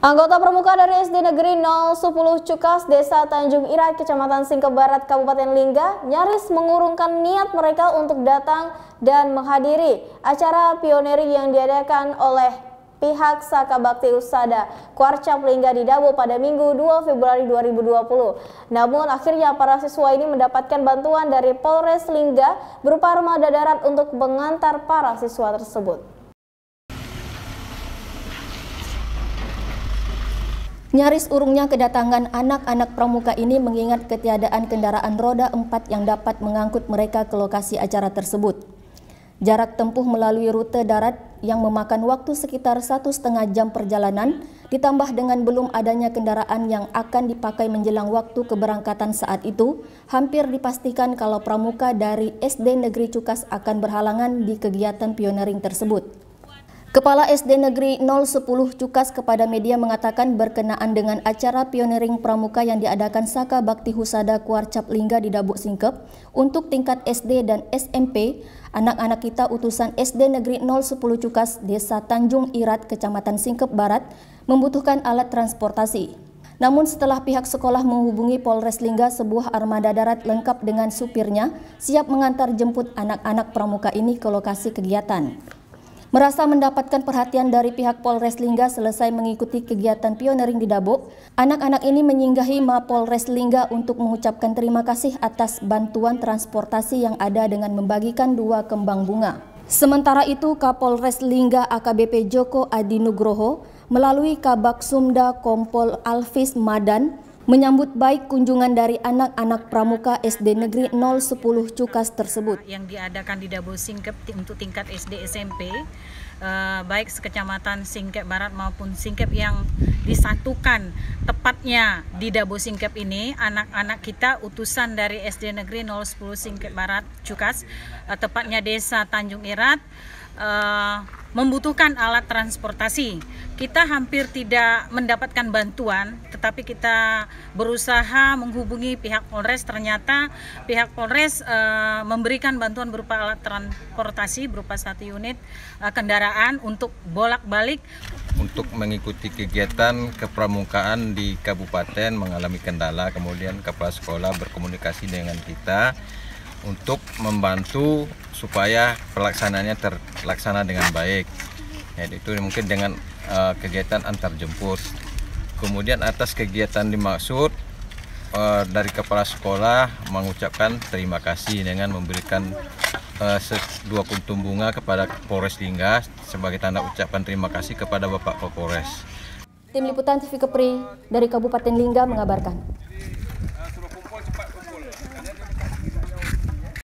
Anggota pramuka dari SD Negeri 010 Cukas, Desa Tanjung Irat, Kecamatan Singkep Barat, Kabupaten Lingga, nyaris mengurungkan niat mereka untuk datang dan menghadiri acara pionering yang diadakan oleh pihak Saka Bakti Usada Kuarcap Lingga di Dabo pada Minggu 2 Februari 2020. Namun akhirnya para siswa ini mendapatkan bantuan dari Polres Lingga berupa armada darat untuk mengantar para siswa tersebut. Nyaris urungnya kedatangan anak-anak pramuka ini mengingat ketiadaan kendaraan roda 4 yang dapat mengangkut mereka ke lokasi acara tersebut. Jarak tempuh melalui rute darat yang memakan waktu sekitar 1,5 jam perjalanan, ditambah dengan belum adanya kendaraan yang akan dipakai menjelang waktu keberangkatan saat itu, hampir dipastikan kalau pramuka dari SD Negeri Cukas akan berhalangan di kegiatan pionering tersebut. Kepala SD Negeri 010 Cukas kepada media mengatakan berkenaan dengan acara pionering pramuka yang diadakan Saka Bakti Husada Kuarcap Lingga di Dabuk Singkep untuk tingkat SD dan SMP, anak-anak kita utusan SD Negeri 010 Cukas, Desa Tanjung Irat, Kecamatan Singkep Barat, membutuhkan alat transportasi. Namun setelah pihak sekolah menghubungi Polres Lingga, sebuah armada darat lengkap dengan supirnya siap mengantar jemput anak-anak pramuka ini ke lokasi kegiatan. Merasa mendapatkan perhatian dari pihak Polres Lingga selesai mengikuti kegiatan pionering di Dabuk, anak-anak ini menyinggahi Mapolres Lingga untuk mengucapkan terima kasih atas bantuan transportasi yang ada dengan membagikan 2 kembang bunga. Sementara itu, Kapolres Lingga AKBP Joko Adi Nugroho melalui Kabak Sumda Kompol Alvis Madan menyambut baik kunjungan dari anak-anak pramuka SD Negeri 010 Cukas tersebut. Yang diadakan di Dabo Singkep untuk tingkat SD SMP, baik sekecamatan Singkep Barat maupun Singkep yang disatukan tepatnya di Dabo Singkep ini, anak-anak kita utusan dari SD Negeri 010 Singkep Barat Cukas, tepatnya Desa Tanjung Irat, membutuhkan alat transportasi. Kita hampir tidak mendapatkan bantuan, tetapi kita berusaha menghubungi pihak Polres. Ternyata pihak Polres memberikan bantuan berupa alat transportasi berupa 1 unit kendaraan untuk bolak-balik. Untuk mengikuti kegiatan kepramukaan di kabupaten mengalami kendala, kemudian kepala sekolah berkomunikasi dengan kita untuk membantu supaya pelaksanaannya terlaksana dengan baik. Itu mungkin dengan kegiatan antar jemput. Kemudian atas kegiatan dimaksud dari kepala sekolah mengucapkan terima kasih dengan memberikan 2 kuntum bunga kepada Polres Lingga sebagai tanda ucapan terima kasih kepada Bapak Kapolres. Tim Liputan TV Kepri dari Kabupaten Lingga mengabarkan.